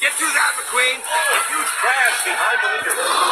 Get through that, McQueen. A huge crash behind the leader.